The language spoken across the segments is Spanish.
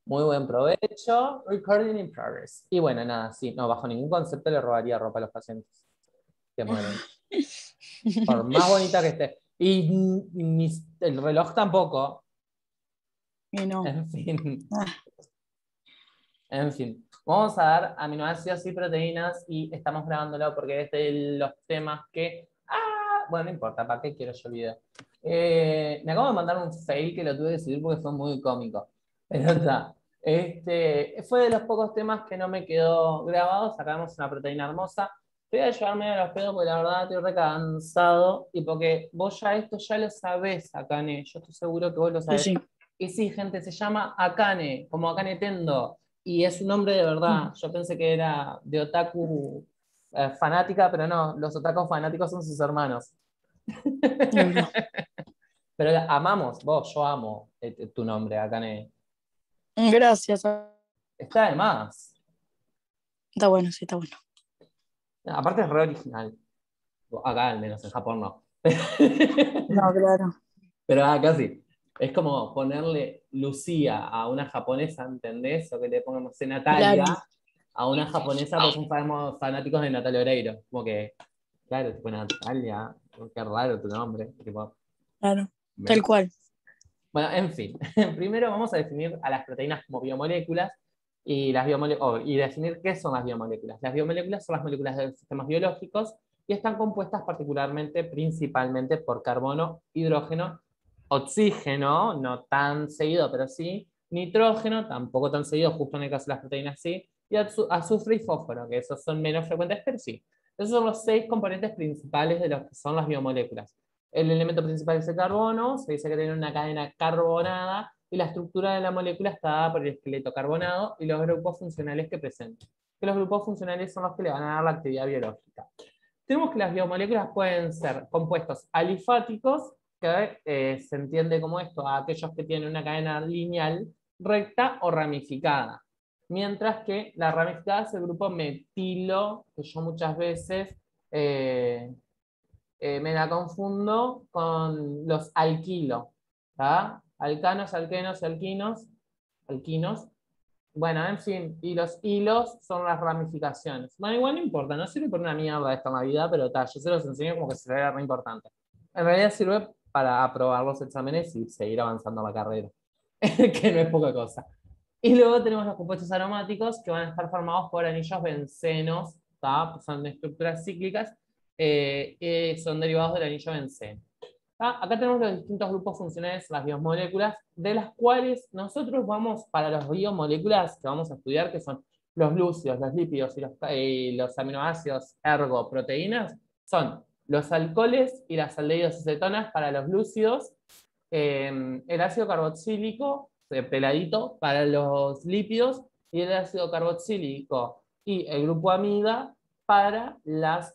Muy buen provecho. Recording in progress. Y bueno, nada, sí, no, bajo ningún concepto le robaría ropa a los pacientes que mueren. Por más bonita que esté. Y el reloj tampoco. Y no. En fin. Ah, En fin. Vamos a dar aminoácidos y proteínas y estamos grabándolo porque es de los temas que... bueno, no importa, ¿para qué quiero yo el video? Me acabo de mandar un fail que lo tuve que subir porque fue muy cómico. Pero está. Fue de los pocos temas que no me quedó grabado. Sacamos una proteína hermosa. Te voy a llevar medio a los pedos porque la verdad estoy re cansado y porque vos ya esto ya lo sabés, Akane. Yo estoy seguro que vos lo sí, sabés. sí. Y sí, gente, se llama Akane, como Akane Tendo. Y es un nombre de verdad. Yo pensé que era de otaku fanática, pero no, los otakus fanáticos son sus hermanos. No. Pero amamos, vos, yo amo tu nombre, Akane. Gracias. Está de más. Está bueno, sí, está bueno. Aparte es re original. Acá al menos, en Japón no. No, claro. Pero acá sí. Es como ponerle Lucía a una japonesa, ¿entendés? O que le pongamos Claro, Natalia a una japonesa, pues son fanáticos de Natalia Oreiro. Como que, claro, tipo Natalia, qué raro tu nombre. Tipo, claro. Tal ¿ves? cual. Bueno, en fin. Primero vamos a definir a las proteínas como biomoléculas y, y definir qué son las biomoléculas. Las biomoléculas son las moléculas de los sistemas biológicos y están compuestas particularmente, principalmente por carbono, hidrógeno, oxígeno, no tan seguido, pero sí, nitrógeno, tampoco tan seguido, justo en el caso de las proteínas sí, y azufre y fósforo, que esos son menos frecuentes, pero sí. Esos son los 6 componentes principales de lo que son las biomoléculas. El elemento principal es el carbono, se dice que tiene una cadena carbonada y la estructura de la molécula está dada por el esqueleto carbonado y los grupos funcionales que presenta. Que los grupos funcionales son los que le van a dar la actividad biológica. Tenemos que las biomoléculas pueden ser compuestos alifáticos, que se entiende como esto a aquellos que tienen una cadena lineal, recta o ramificada. Mientras que la ramificada es el grupo metilo, que yo muchas veces me la confundo con los alquilo. ¿Tá? Alcanos, alquenos, alquinos. Bueno, en fin, y los hilos son las ramificaciones. Bueno, igual no importa, no sirve por una mierda esta Navidad, pero tal, yo se los enseño como que sería re importante. En realidad sirve para aprobar los exámenes y seguir avanzando la carrera, que no es poca cosa. Y luego tenemos los compuestos aromáticos que van a estar formados por anillos bencenos, ¿tá? Son de estructuras cíclicas, son derivados del anillo benceno. Acá tenemos los distintos grupos funcionales, las biomoléculas, de las cuales nosotros vamos, para las biomoléculas que vamos a estudiar, que son los glúcidos, los lípidos y los aminoácidos, ergo proteínas, son los alcoholes y las aldehídos acetonas para los glúcidos, el ácido carboxílico, peladito, para los lípidos, y el ácido carboxílico y el grupo amida para las...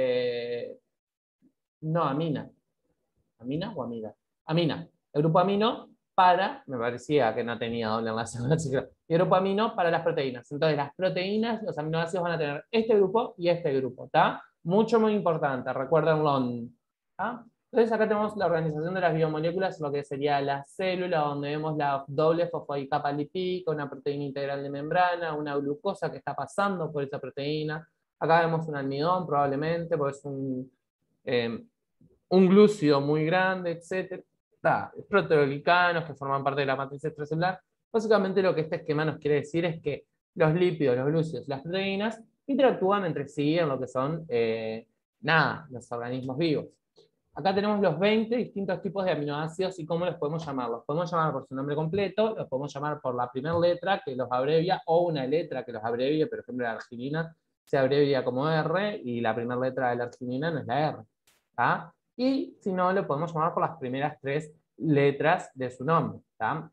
no, amina. ¿Amina o amida? Amina. El grupo amino para, me parecía que no tenía doble enlace con y el grupo amino para las proteínas. Entonces, las proteínas, los aminoácidos van a tener este grupo y este grupo, ¿está? Mucho, muy importante, recuérdenlo. ¿Tá? Entonces, acá tenemos la organización de las biomoléculas, lo que sería la célula, donde vemos la doble fosfolipídica lipídica, una proteína integral de membrana, una glucosa que está pasando por esa proteína. Acá vemos un almidón, probablemente, porque es eh, un glúcido muy grande, etc. Proteoglicanos que forman parte de la matriz extracelular. Básicamente lo que este esquema nos quiere decir es que los lípidos, los glúcidos, las proteínas interactúan entre sí en lo que son, los organismos vivos. Acá tenemos los 20 distintos tipos de aminoácidos y cómo los podemos llamar. Los podemos llamar por su nombre completo, los podemos llamar por la primera letra que los abrevia o una letra que los abrevie, por ejemplo la arginina se abrevia como R y la primera letra de la arginina no es la R. ¿Tá? Y si no, lo podemos llamar por las primeras 3 letras de su nombre. ¿Tá?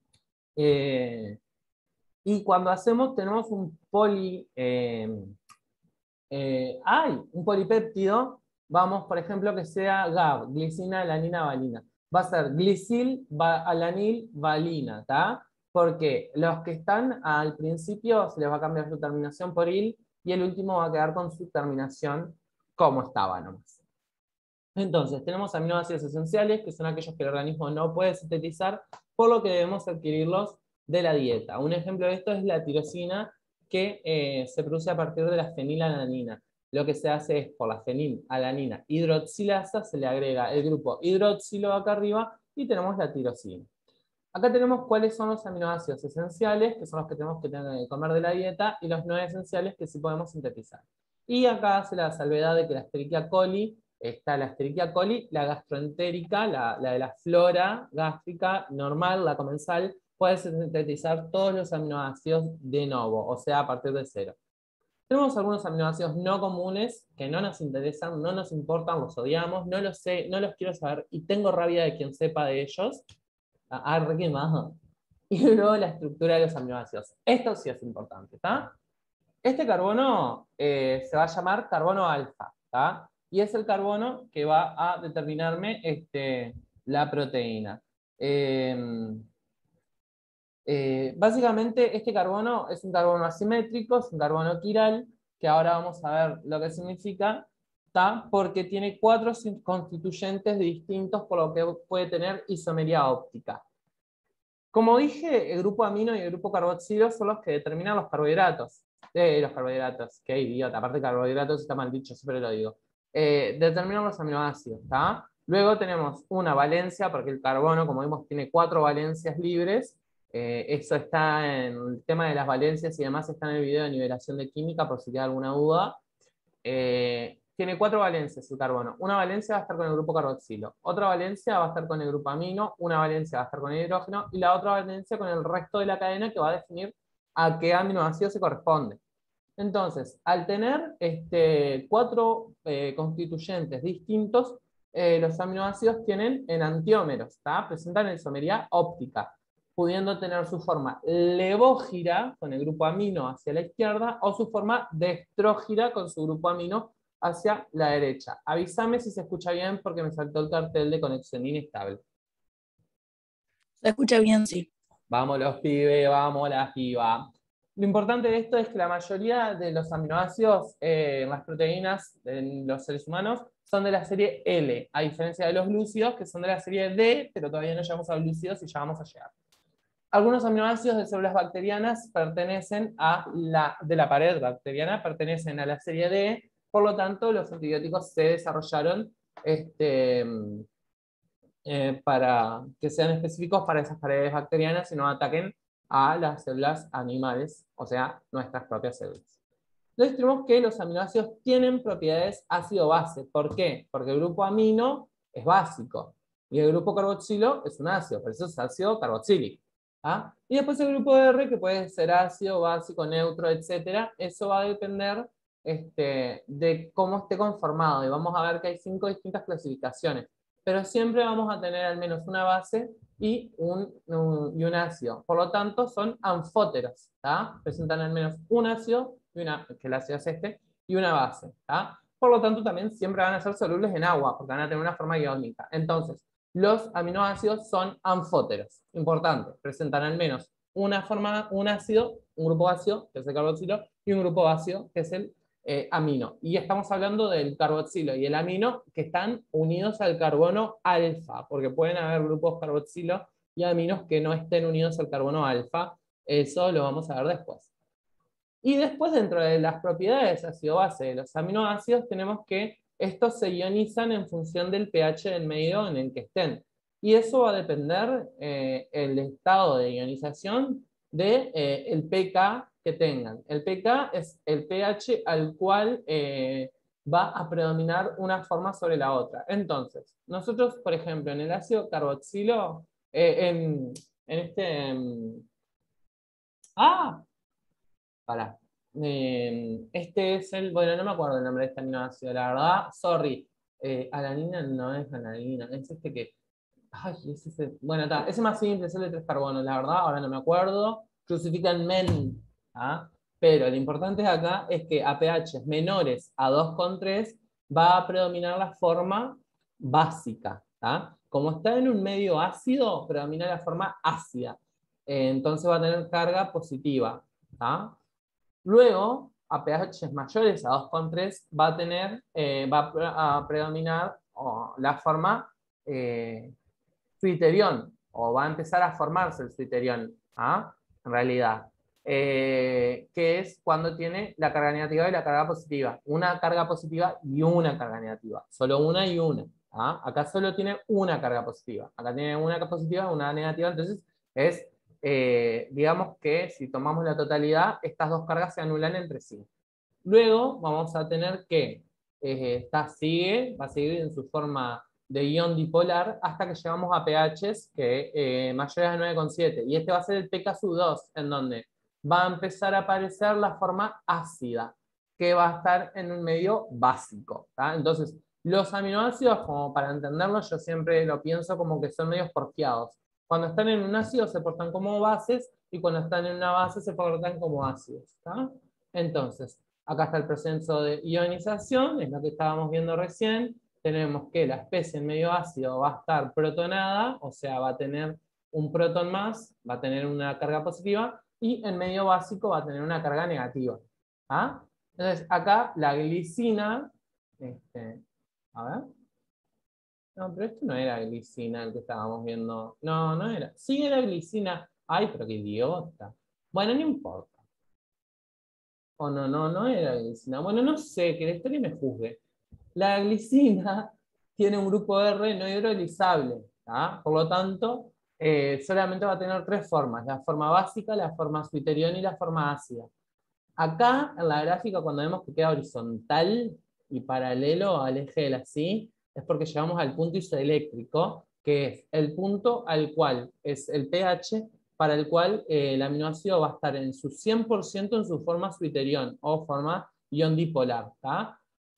Y cuando hacemos, tenemos un polipéptido, vamos, por ejemplo, que sea GAB, glicina, alanina, valina. Va a ser glicil, alanil, valina, ¿tá? Porque los que están al principio se les va a cambiar su terminación por il y el último va a quedar con su terminación como estaba nomás. Entonces, tenemos aminoácidos esenciales, que son aquellos que el organismo no puede sintetizar, por lo que debemos adquirirlos de la dieta. Un ejemplo de esto es la tirosina, que se produce a partir de la fenilalanina. Lo que se hace es, por la fenilalanina hidroxilasa, se le agrega el grupo hidroxilo acá arriba y tenemos la tirosina. Acá tenemos cuáles son los aminoácidos esenciales, que son los que tenemos que comer de la dieta, y los no esenciales, que sí podemos sintetizar. Y acá hace la salvedad de que la Escherichia coli, está la Escherichia coli, la gastroentérica, la de la flora gástrica normal, la comensal, puede sintetizar todos los aminoácidos de novo, o sea, a partir de cero. Tenemos algunos aminoácidos no comunes que no nos interesan, no nos importan, los odiamos, no los sé, no los quiero saber y tengo rabia de quien sepa de ellos. Re que más. Y luego la estructura de los aminoácidos. Esto sí es importante, ¿está? Este carbono se va a llamar carbono alfa, ¿está? Y es el carbono que va a determinarme la proteína. Básicamente este carbono es un carbono asimétrico, es un carbono quiral, que ahora vamos a ver lo que significa, ¿tá? Porque tiene 4 constituyentes distintos, por lo que puede tener isomería óptica. Como dije, el grupo amino y el grupo carboxilo son los que determinan los carbohidratos. Los carbohidratos, qué idiota, aparte carbohidratos está mal dicho, siempre lo digo. Determinan los aminoácidos, ¿tá? Luego tenemos una valencia, porque el carbono, como vimos, tiene 4 valencias libres. Eso está en el tema de las valencias y demás, está en el video de nivelación de química, por si queda alguna duda. Tiene 4 valencias el carbono. Una valencia va a estar con el grupo carboxilo, otra valencia va a estar con el grupo amino, una valencia va a estar con el hidrógeno y la otra valencia con el resto de la cadena, que va a definir a qué aminoácido se corresponde. Entonces, al tener 4 constituyentes distintos, los aminoácidos tienen enantiómeros, ¿tá? Presentan isomería óptica, pudiendo tener su forma levógira con el grupo amino hacia la izquierda o su forma destrógira con su grupo amino hacia la derecha. Avísame si se escucha bien porque me saltó el cartel de conexión inestable. Se escucha bien, sí. Vamos los pibes, vamos las pibas. Lo importante de esto es que la mayoría de los aminoácidos en las proteínas en los seres humanos son de la serie L, a diferencia de los glúcidos, que son de la serie D, pero todavía no llegamos a los glúcidos y ya vamos a llegar. Algunos aminoácidos de células bacterianas pertenecen de la pared bacteriana, pertenecen a la serie D, por lo tanto los antibióticos se desarrollaron para que sean específicos para esas paredes bacterianas y no ataquen a las células animales, o sea, nuestras propias células. Entonces tenemos que los aminoácidos tienen propiedades ácido-base. ¿Por qué? Porque el grupo amino es básico y el grupo carboxilo es un ácido, por eso es ácido carboxílico. ¿Ah? Y después el grupo R, que puede ser ácido, básico, neutro, etc. Eso va a depender de cómo esté conformado. Y vamos a ver que hay 5 distintas clasificaciones. Pero siempre vamos a tener al menos una base y un ácido. Por lo tanto, son anfóteros. ¿Tá? Presentan al menos un ácido, que el ácido es y una base. ¿Tá? Por lo tanto, también siempre van a ser solubles en agua, porque van a tener una forma iónica. Entonces, los aminoácidos son anfóteros. Importante, presentan al menos una forma, un ácido, un grupo ácido, que es el carboxilo, y un grupo ácido, que es el amino. Y estamos hablando del carboxilo y el amino, que están unidos al carbono alfa, porque pueden haber grupos carboxilo y aminos que no estén unidos al carbono alfa. Eso lo vamos a ver después. Y después, dentro de las propiedades ácido-base de los aminoácidos, tenemos que estos se ionizan en función del pH del medio en el que estén. Y eso va a depender el estado de ionización del pK que tengan. El pK es el pH al cual va a predominar una forma sobre la otra. Entonces, nosotros, por ejemplo, en el ácido carboxilo, Pará. Este es bueno, no me acuerdo el nombre de este aminoácido, la verdad, sorry. Alanina no es alanina, es que. Ay, es ese. Bueno, está, ese más simple, es el de 3 carbonos, la verdad, ahora no me acuerdo. Crucifican men. ¿Ah? Pero lo importante acá es que a pH menores a 2,3 va a predominar la forma básica. ¿Ah? Como está en un medio ácido, predomina la forma ácida. Entonces va a tener carga positiva. ¿Ah? Luego, a pH mayores a 2,3 va a predominar la forma suiterión, o va a empezar a formarse el suiterión. ¿Ah? en realidad, que es cuando tiene la carga negativa y la carga positiva. Una carga positiva y una carga negativa. Solo una y una. ¿Ah? Acá solo tiene una carga positiva. Acá tiene una carga positiva, una negativa. Entonces, es, digamos que si tomamos la totalidad, estas dos cargas se anulan entre sí. Luego vamos a tener que esta va a seguir en su forma de ion dipolar hasta que llegamos a pHs que mayores a 9,7. Y este va a ser el pKsub2, en donde va a empezar a aparecer la forma ácida, que va a estar en un medio básico. ¿Tá? Entonces, los aminoácidos, como para entenderlo, yo siempre lo pienso como que son medios porfiados. Cuando están en un ácido se portan como bases y cuando están en una base se portan como ácidos. ¿Tá? Entonces, acá está el proceso de ionización, es lo que estábamos viendo recién. Tenemos que la especie en medio ácido va a estar protonada, o sea, va a tener un protón más, va a tener una carga positiva, y en medio básico va a tener una carga negativa. ¿Ah? Entonces, acá la glicina, a ver. No, pero esto no era glicina el que estábamos viendo. No, no era. Sí era glicina. Ay, pero qué idiota. Bueno, no importa. O no, no era glicina. Bueno, no sé, que la historia me juzgue. La glicina tiene un grupo R no hidrolizable. ¿Tá? Por lo tanto, solamente va a tener tres formas. La forma básica, la forma suiterión y la forma ácida. Acá, en la gráfica, cuando vemos que queda horizontal y paralelo al eje de la CI, es porque llegamos al punto isoeléctrico, que es el punto al cual es el pH para el cual el aminoácido va a estar en su 100% en su forma suiterión o forma ion dipolar. ¿Tá?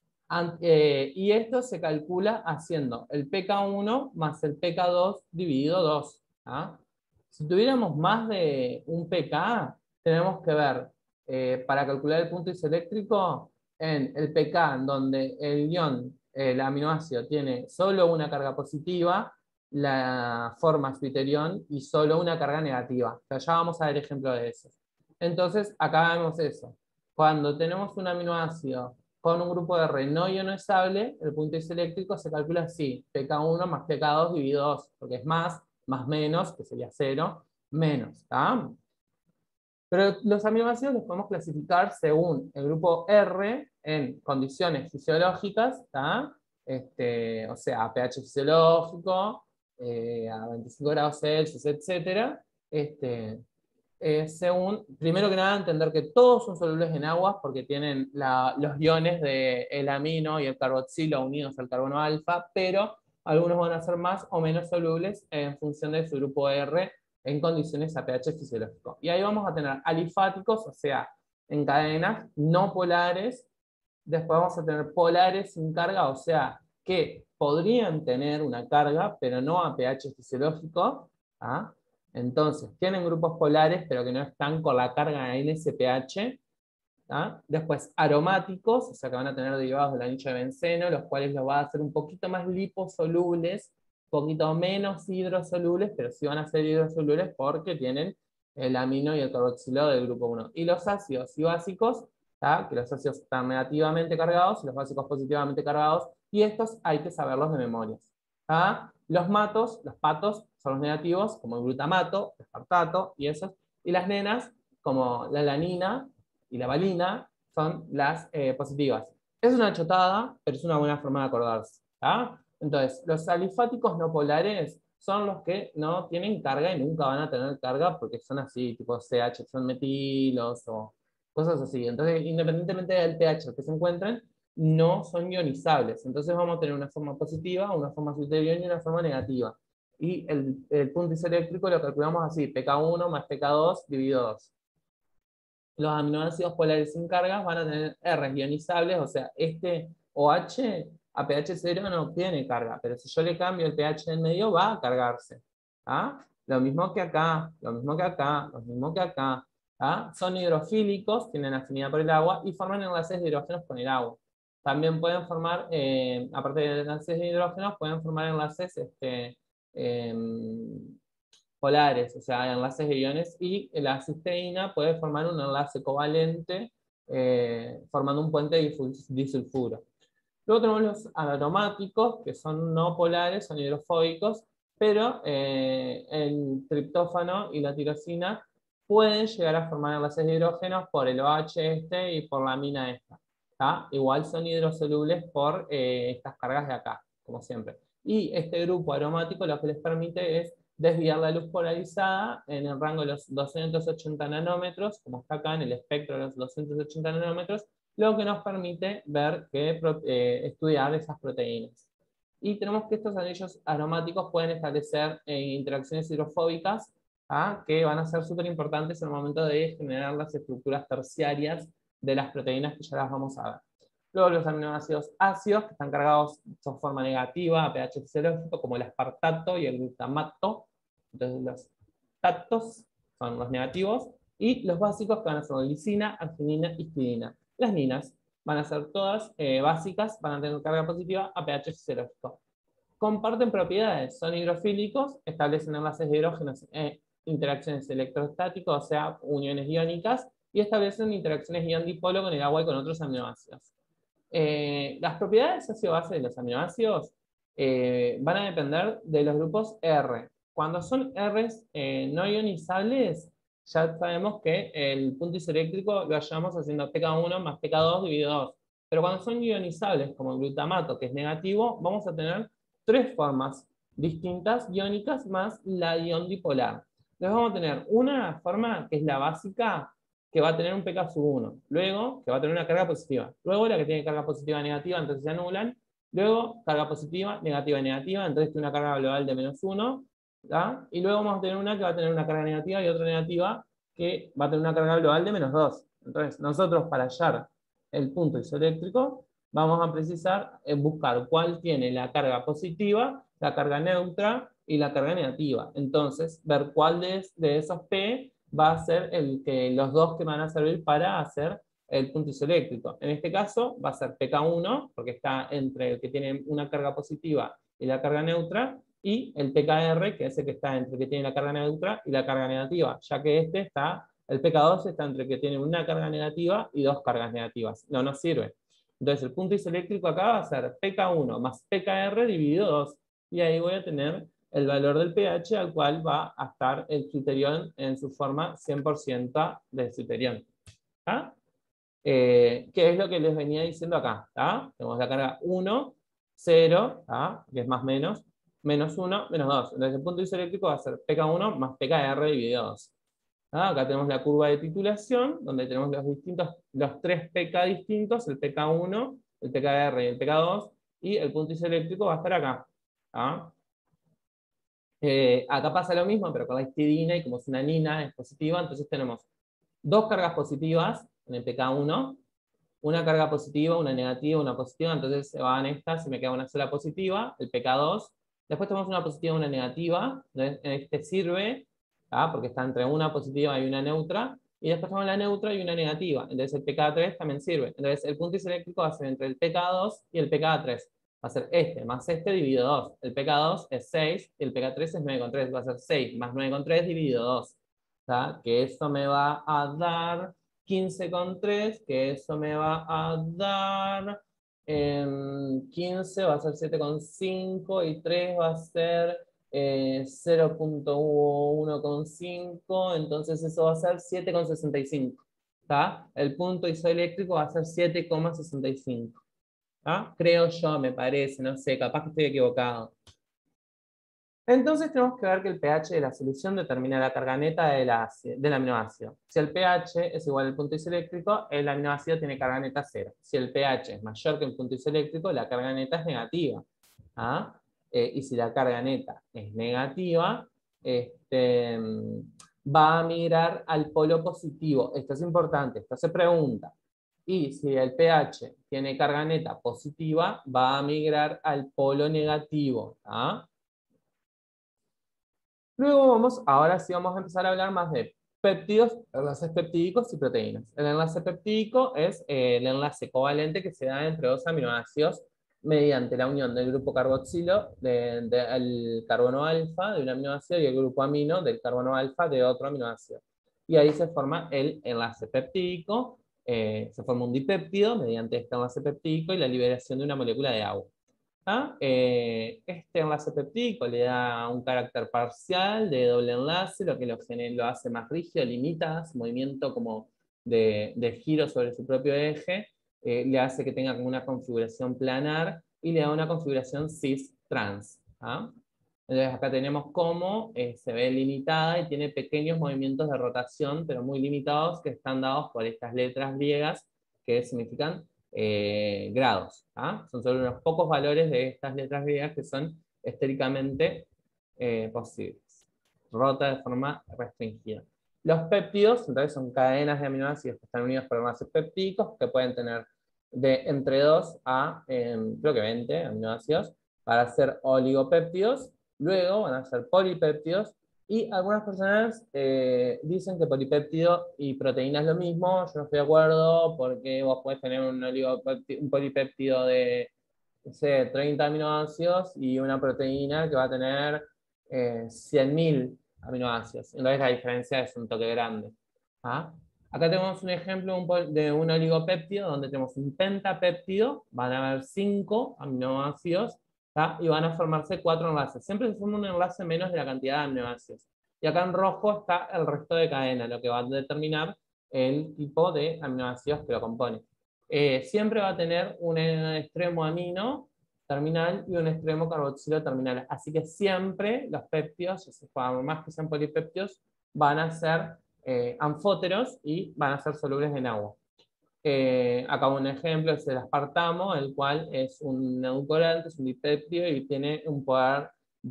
Y esto se calcula haciendo el pK1 más el pK2 dividido 2. ¿Tá? Si tuviéramos más de un pK, tenemos que ver, para calcular el punto isoeléctrico, en el pK, en donde el ion, el aminoácido, tiene solo una carga positiva, la forma suiterión, y solo una carga negativa. O sea, ya vamos a ver ejemplos de eso. Entonces, acá vemos eso. Cuando tenemos un aminoácido con un grupo de R no ionizable, el punto isoeléctrico se calcula así: pK1 más pK2 dividido 2, porque es más menos, que sería 0, menos. ¿Tá? Pero los aminoácidos los podemos clasificar según el grupo R en condiciones fisiológicas, ¿tá? O sea, a pH fisiológico, a 25 grados Celsius, etc. Según, primero que nada, entender que todos son solubles en agua porque tienen los iones del amino y el carboxilo unidos al carbono alfa, pero algunos van a ser más o menos solubles en función de su grupo R en condiciones a pH fisiológico. Y ahí vamos a tener alifáticos, o sea, en cadenas no polares. Después vamos a tener polares sin carga, o sea, que podrían tener una carga, pero no a pH fisiológico. ¿Ah? Entonces, tienen grupos polares, pero que no están con la carga en ese pH. ¿Ah? Después, aromáticos, o sea que van a tener derivados del anillo de benceno, los cuales los va a hacer un poquito más liposolubles, un poquito menos hidrosolubles, pero sí van a ser hidrosolubles porque tienen el amino y el carboxilado del grupo 1. Y los ácidos y básicos, ¿tá? Que los ácidos están negativamente cargados y los básicos positivamente cargados, y estos hay que saberlos de memoria. ¿Tá? Los patos, son los negativos, como el glutamato, el aspartato y esos, y las nenas, como la alanina y la valina, son las positivas. Es una chotada, pero es una buena forma de acordarse. ¿Tá? Entonces, los alifáticos no polares son los que no tienen carga y nunca van a tener carga porque son así, tipo CH, son metilos o cosas así. Entonces, independientemente del pH que se encuentren, no son ionizables. Entonces vamos a tener una forma positiva, una forma suiterión y una forma negativa. Y el punto isoeléctrico lo calculamos así: pK1 más pK2 dividido 2. Los aminoácidos polares sin cargas van a tener R ionizables, o sea, este OH a pH 0 no tiene carga, pero si yo le cambio el pH en medio va a cargarse. ¿Ah? Lo mismo que acá, lo mismo que acá, lo mismo que acá. ¿Ah? Son hidrofílicos, tienen afinidad por el agua y forman enlaces de hidrógenos con el agua. También pueden formar, aparte de enlaces de hidrógenos, pueden formar enlaces polares, o sea, enlaces de iones, y la cisteína puede formar un enlace covalente formando un puente disulfuro. Luego tenemos los aromáticos, que son no polares, son hidrofóbicos, pero el triptófano y la tirosina pueden llegar a formar enlaces de hidrógenos por el OH este y por la amina esta. ¿Tá? Igual son hidrosolubles por estas cargas de acá, como siempre. Y este grupo aromático lo que les permite es desviar la luz polarizada en el rango de los 280 nanómetros, como está acá en el espectro de los 280 nanómetros, lo que nos permite ver estudiar esas proteínas. Y tenemos que estos anillos aromáticos pueden establecer interacciones hidrofóbicas, que van a ser súper importantes en el momento de generar las estructuras terciarias de las proteínas que ya las vamos a ver. Luego los aminoácidos ácidos, que están cargados de forma negativa a pH fisiológico, como el aspartato y el glutamato. Entonces los tatos son los negativos, y los básicos que van a ser lisina, arginina y histidina. Las ninas van a ser todas básicas, van a tener carga positiva a pH fisiológico. Comparten propiedades, son hidrofílicos, establecen enlaces de hidrógenos interacciones electrostáticas, o sea, uniones iónicas, y establecen interacciones ion-dipolo con el agua y con otros aminoácidos. Las propiedades ácido-base de los aminoácidos van a depender de los grupos R. Cuando son Rs no ionizables, ya sabemos que el punto isoeléctrico lo hallamos haciendo pK1 más pK2 dividido 2. Pero cuando son ionizables, como el glutamato, que es negativo, vamos a tener tres formas distintas iónicas más la ion dipolar. Entonces vamos a tener una forma que es la básica, que va a tener un pK-1, luego que va a tener una carga positiva, luego la que tiene carga positiva negativa, entonces se anulan, luego carga positiva, negativa y negativa, entonces tiene una carga global de -1, ¿tá? Y luego vamos a tener una que va a tener una carga negativa y otra negativa que va a tener una carga global de -2. Entonces nosotros para hallar el punto isoeléctrico vamos a precisar buscar cuál tiene la carga positiva, la carga neutra y la carga negativa. Entonces ver cuál de esos P va a ser los dos que van a servir para hacer el punto isoeléctrico. En este caso va a ser pK1, porque está entre el que tiene una carga positiva y la carga neutra, y el pKr, que es el que está entre el que tiene la carga neutra y la carga negativa, ya que el pK2 está entre el que tiene una carga negativa y dos cargas negativas. No nos sirve. Entonces el punto isoeléctrico acá va a ser pK1 más pKr dividido 2, y ahí voy a tener el valor del pH al cual va a estar el deuterión en su forma 100% de deuterión. ¿Qué es lo que les venía diciendo acá? Tenemos la carga 1, 0, que es más menos, menos 1, menos 2. Entonces el punto isoeléctrico va a ser pK1 más pKr dividido 2. Acá tenemos la curva de titulación, donde tenemos los tres pK distintos, el pK1, el pKr y el pK2, y el punto isoeléctrico va a estar acá. Acá pasa lo mismo, pero con la histidina, y como es una nina, es positiva, entonces tenemos dos cargas positivas en el pK1, una carga positiva, una negativa, una positiva, entonces se van estas y me queda una sola positiva, el pK2. Después tenemos una positiva y una negativa, este sirve, porque está entre una positiva y una neutra, y después tenemos la neutra y una negativa, entonces el pK3 también sirve. Entonces el punto isoeléctrico va a ser entre el pK2 y el pK3. Va a ser este más este dividido 2. El pK2 es 6 y el pK3 es 9,3. Va a ser 6 más 9,3 dividido 2. Que eso me va a dar 15,3, que eso me va a dar 15, va a ser 7,5, y 3 va a ser 0,1,5, entonces eso va a ser 7,65. El punto isoeléctrico va a ser 7,65. Creo yo, me parece, no sé, capaz que estoy equivocado. Entonces tenemos que ver que el pH de la solución determina la carga neta del aminoácido. Si el pH es igual al punto isoeléctrico, el aminoácido tiene carga neta 0. Si el pH es mayor que el punto isoeléctrico, la carga neta es negativa. Y si la carga neta es negativa, va a migrar al polo positivo. Esto es importante, esto se pregunta. Y si el pH tiene carga neta positiva, va a migrar al polo negativo. Luego ahora sí vamos a empezar a hablar más de péptidos, enlaces peptídicos y proteínas. El enlace peptídico es el enlace covalente que se da entre dos aminoácidos mediante la unión del grupo carboxilo del carbono alfa de un aminoácido y el grupo amino del carbono alfa de otro aminoácido. Y ahí se forma el enlace peptídico, se forma un dipéptido mediante este enlace peptídico y la liberación de una molécula de agua. ¿Ah? Este enlace peptídico le da un carácter parcial de doble enlace, lo que lo hace más rígido, limita su movimiento como de giro sobre su propio eje, le hace que tenga como una configuración planar y le da una configuración cis-trans. ¿Ah? Entonces acá tenemos cómo se ve limitada y tiene pequeños movimientos de rotación, pero muy limitados, que están dados por estas letras griegas que significan grados. ¿Ah? Son solo unos pocos valores de estas letras griegas que son estéricamente posibles. Rota de forma restringida. Los péptidos, entonces, son cadenas de aminoácidos que están unidos por enlaces peptídicos que pueden tener de entre 2 a, creo que 20 aminoácidos, para hacer oligopéptidos. Luego van a ser polipéptidos, y algunas personas dicen que polipéptido y proteína es lo mismo. Yo no estoy de acuerdo, porque vos podés tener un polipéptido de, no sé, 30 aminoácidos y una proteína que va a tener 100.000 aminoácidos. Entonces la diferencia es un toque grande. ¿Ah? Acá tenemos un ejemplo de un oligopéptido donde tenemos un pentapéptido, van a haber 5 aminoácidos, ¿tá? Y van a formarse 4 enlaces. Siempre se forma un enlace menos de la cantidad de aminoácidos. Y acá en rojo está el resto de cadena, lo que va a determinar el tipo de aminoácidos que lo compone. Siempre va a tener un extremo amino terminal y un extremo carboxilo terminal. Así que siempre los péptidos, por más que sean polipéptidos, van a ser anfóteros y van a ser solubles en agua. Acá un ejemplo es el aspartamo, el cual es un edulcorante, es un dipéptido y tiene un poder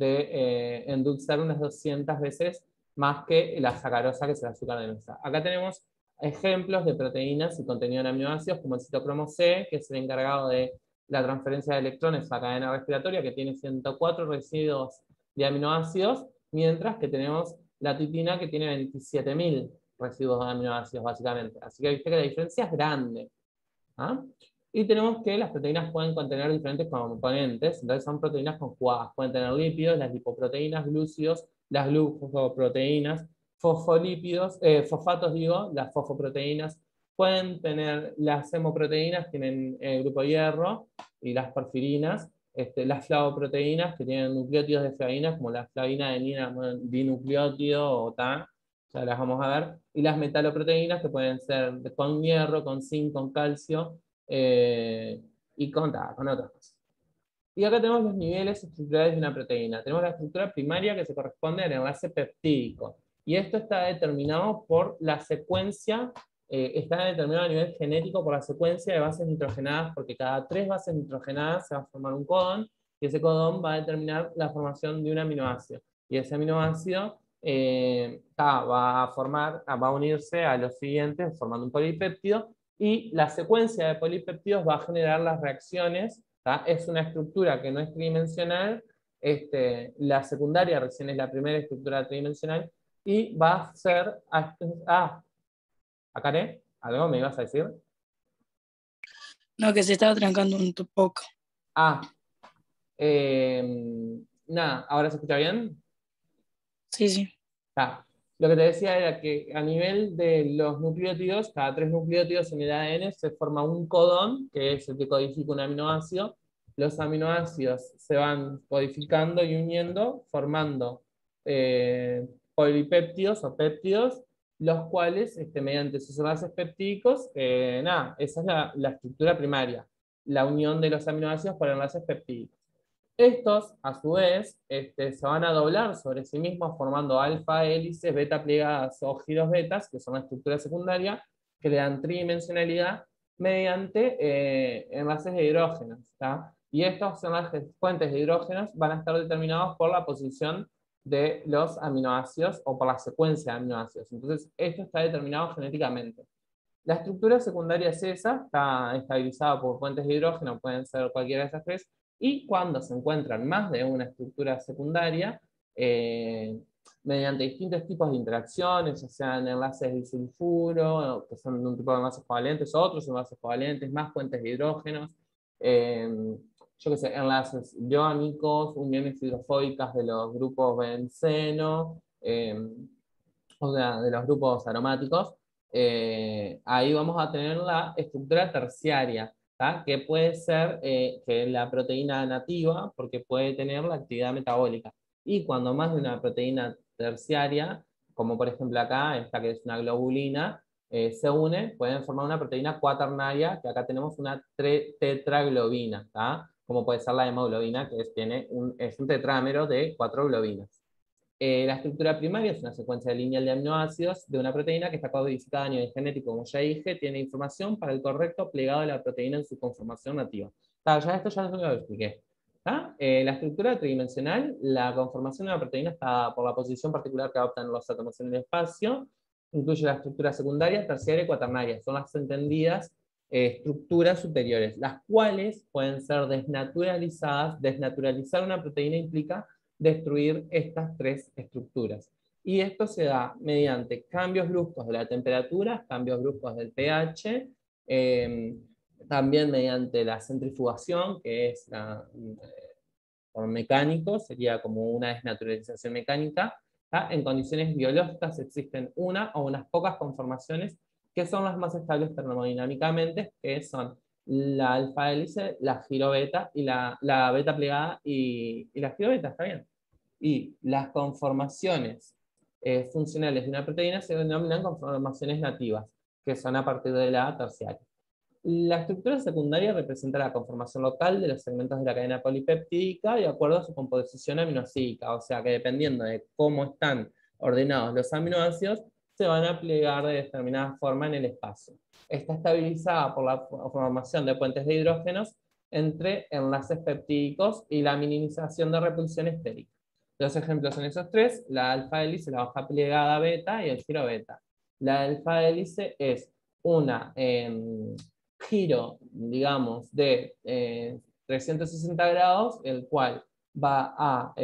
de endulzar unas 200 veces más que la sacarosa, que es el azúcar de mesa. Acá tenemos ejemplos de proteínas y contenido en aminoácidos, como el citocromo C, que es el encargado de la transferencia de electrones a la cadena respiratoria, que tiene 104 residuos de aminoácidos, mientras que tenemos la titina, que tiene 27.000 residuos de aminoácidos, básicamente. Así que viste que la diferencia es grande. ¿Ah? Y tenemos que las proteínas pueden contener diferentes componentes, entonces son proteínas conjugadas. Pueden tener lípidos, las lipoproteínas, glúcidos, las glucoproteínas, fosfolípidos, fosfatos, digo, las fosfoproteínas. Pueden tener las hemoproteínas, tienen el grupo hierro, y las porfirinas. Las flavoproteínas, que tienen nucleótidos de flavinas, como la flavina adenina dinucleótido o TAN, ya las vamos a ver, y las metaloproteínas, que pueden ser con hierro, con zinc, con calcio, y con otras cosas. Y acá tenemos los niveles estructurales de una proteína. Tenemos la estructura primaria, que se corresponde al enlace peptídico, y esto está determinado por la secuencia, está determinado a nivel genético por la secuencia de bases nitrogenadas, porque cada 3 bases nitrogenadas se va a formar un codón, y ese codón va a determinar la formación de un aminoácido. Y ese aminoácido va a unirse a los siguientes formando un polipéptido, y la secuencia de polipéptidos va a generar las reacciones. Es una estructura que no es tridimensional. La secundaria recién es la primera estructura tridimensional, y va a ser... ¿Acá algo me ibas a decir? No, que se estaba trancando un poco. Ah, nada, ¿ahora se escucha bien? Sí, sí. Lo que te decía era que a nivel de los nucleótidos, cada 3 nucleótidos en el ADN se forma un codón, que es el que codifica un aminoácido. Los aminoácidos se van codificando y uniendo, formando polipéptidos o péptidos, los cuales, mediante sus enlaces peptídicos, esa es la estructura primaria, la unión de los aminoácidos por enlaces peptídicos. Estos, a su vez, se van a doblar sobre sí mismos formando alfa hélices, beta plegadas o giros betas, que son la estructura secundaria, que le dan tridimensionalidad mediante enlaces de hidrógenos. ¿Tá? Y estos enlaces fuentes de hidrógenos van a estar determinados por la posición de los aminoácidos o por la secuencia de aminoácidos. Entonces, esto está determinado genéticamente. La estructura secundaria es esa, está estabilizada por fuentes de hidrógeno, pueden ser cualquiera de esas 3, y cuando se encuentran más de una estructura secundaria, mediante distintos tipos de interacciones, ya sean enlaces de sulfuro, que son de un tipo de enlaces covalentes, otros enlaces covalentes, más fuentes de hidrógenos, yo qué sé, enlaces iónicos, uniones hidrofóbicas de los grupos benceno, o sea, de los grupos aromáticos, ahí vamos a tener la estructura terciaria, ¿tá? Que puede ser que la proteína nativa, porque puede tener la actividad metabólica. Y cuando más de una proteína terciaria, como por ejemplo acá, esta que es una globulina, se une, pueden formar una proteína cuaternaria, que acá tenemos una tetraglobina, ¿tá? Como puede ser la hemoglobina, que es un tetrámero de 4 globinas. La estructura primaria es una secuencia lineal de aminoácidos de una proteína que está codificada a nivel genético, como ya dije, tiene información para el correcto plegado de la proteína en su conformación nativa. Esto ya lo expliqué. La estructura tridimensional, la conformación de una proteína está dada por la posición particular que adoptan los átomos en el espacio, incluye la estructura secundaria, terciaria y cuaternaria. Son las entendidas estructuras superiores, las cuales pueden ser desnaturalizadas. Desnaturalizar una proteína implica destruir estas tres estructuras. Y esto se da mediante cambios bruscos de la temperatura, cambios bruscos del pH, también mediante la centrifugación, que es por mecánico, sería como una desnaturalización mecánica. En condiciones biológicas existen una o unas pocas conformaciones que son las más estables termodinámicamente, que son la alfa hélice, la girobeta y la beta plegada y la girobeta, ¿está bien? Y las conformaciones funcionales de una proteína se denominan conformaciones nativas, que son a partir de la terciaria. La estructura secundaria representa la conformación local de los segmentos de la cadena polipeptídica de acuerdo a su composición aminoácidica, o sea que dependiendo de cómo están ordenados los aminoácidos, se van a plegar de determinada forma en el espacio. Está estabilizada por la formación de puentes de hidrógenos entre enlaces peptídicos y la minimización de repulsión estérica. Los ejemplos son esos tres: la alfa hélice, la hoja plegada beta y el giro beta. La alfa hélice es una giro, digamos, de 360 grados, el cual va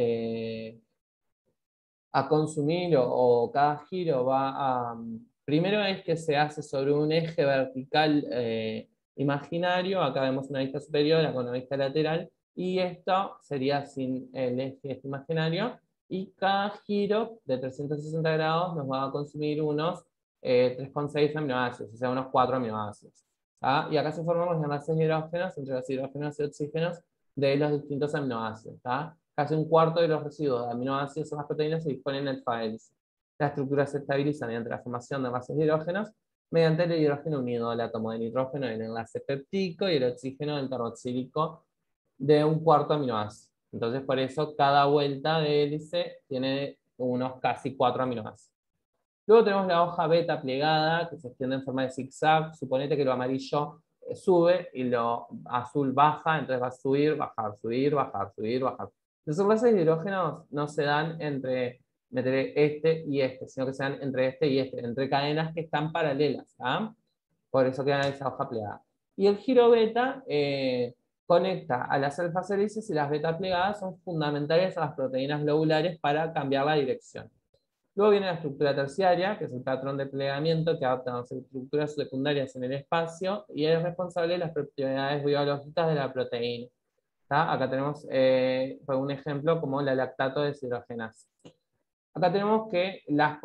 a consumir o cada giro va a... Primero es que se hace sobre un eje vertical imaginario, acá vemos una vista superior, acá una vista lateral, y esto sería sin el eje imaginario, y cada giro de 360 grados nos va a consumir unos 3,6 aminoácidos, o sea, unos 4 aminoácidos. Y acá se forman los enlaces de hidrógenos entre los hidrógenos y oxígenos de los distintos aminoácidos. Casi un cuarto de los residuos de aminoácidos en las proteínas se disponen en alfa hélice. La estructura se estabiliza mediante la formación de enlaces de hidrógenos mediante el hidrógeno unido al átomo de nitrógeno en el enlace peptídico y el oxígeno del carboxílico de un cuarto aminoácido. Entonces, por eso cada vuelta de hélice tiene unos casi 4 aminoácidos. Luego tenemos la hoja beta plegada, que se extiende en forma de zigzag. Suponete que lo amarillo sube y lo azul baja, entonces va a subir, bajar, subir, bajar, subir, bajar. Los enlaces de hidrógenos no se dan entre este y este, sino que se dan entre este y este, entre cadenas que están paralelas. Por eso queda esa hoja plegada. Y el giro beta conecta a las alfa hélices, y las beta plegadas son fundamentales a las proteínas globulares para cambiar la dirección. Luego viene la estructura terciaria, que es el patrón de plegamiento que adoptan las estructuras secundarias en el espacio y es responsable de las propiedades biológicas de la proteína. Acá tenemos un ejemplo como la lactato deshidrogenasa. Acá tenemos que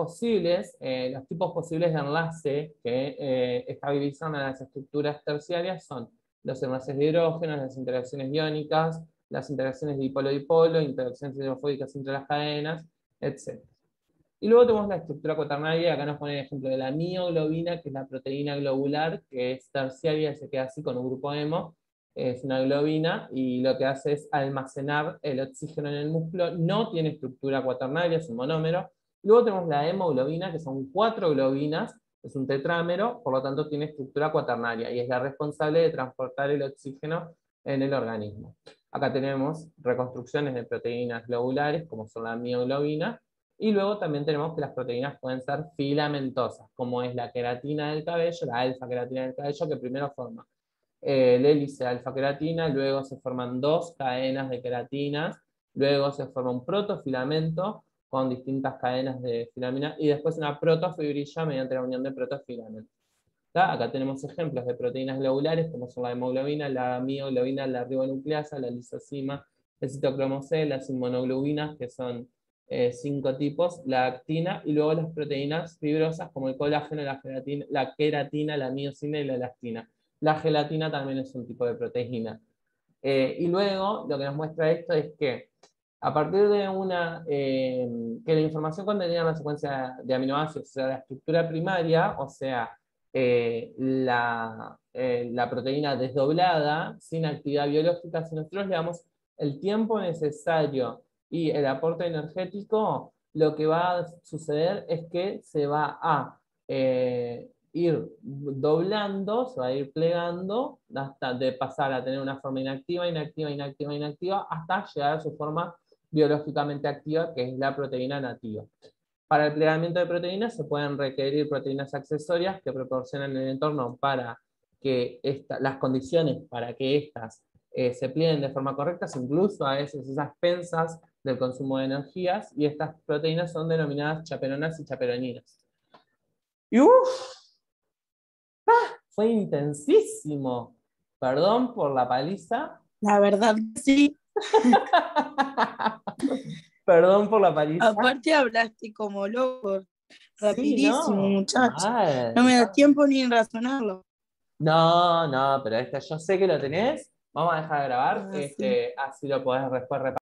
los tipos posibles de enlace que estabilizan a las estructuras terciarias son los enlaces de hidrógeno, las interacciones iónicas, las interacciones dipolo-dipolo, interacciones hidrofóbicas entre las cadenas, etc. Y luego tenemos la estructura cuaternaria, acá nos pone el ejemplo de la mioglobina, que es la proteína globular, que es terciaria y se queda así con un grupo hemo, es una globina, y lo que hace es almacenar el oxígeno en el músculo, no tiene estructura cuaternaria, es un monómero. Luego tenemos la hemoglobina, que son 4 globinas, es un tetrámero, por lo tanto tiene estructura cuaternaria, y es la responsable de transportar el oxígeno en el organismo. Acá tenemos reconstrucciones de proteínas globulares, como son la mioglobina, y luego también tenemos que las proteínas pueden ser filamentosas, como es la queratina del cabello, la alfa-queratina del cabello, que primero forma el hélice alfa-queratina, luego se forman 2 cadenas de queratinas, luego se forma un protofilamento con distintas cadenas de filamina, y después una protofibrilla mediante la unión de protofilamentos. Acá tenemos ejemplos de proteínas globulares, como son la hemoglobina, la mioglobina, la ribonucleasa, la lisosima, el citocromo C, las inmunoglobulinas, que son 5 tipos, la actina, y luego las proteínas fibrosas como el colágeno, la queratina, la miosina y la elastina. La gelatina también es un tipo de proteína. Y luego lo que nos muestra esto es que a partir de que la información contenida en la secuencia de aminoácidos, o sea, la estructura primaria, o sea, la proteína desdoblada, sin actividad biológica, si nosotros le damos el tiempo necesario y el aporte energético, lo que va a suceder es que se va a ir doblando, se va a ir plegando hasta de pasar a tener una forma inactiva, inactiva, inactiva, inactiva, hasta llegar a su forma biológicamente activa, que es la proteína nativa. Para el plegamiento de proteínas se pueden requerir proteínas accesorias que proporcionan el entorno para que las condiciones para que éstas se plieguen de forma correcta, incluso a veces esas expensas del consumo de energías, y estas proteínas son denominadas chaperonas y chaperoninas. Y fue intensísimo. Perdón por la paliza. La verdad, sí. Perdón por la paliza. Aparte hablaste como loco, Sí, rapidísimo, no. muchacho. Mal. No me da tiempo ni en razonarlo. No, no, pero yo sé que lo tenés. Vamos a dejar de grabar, Sí. así lo podés después repasar.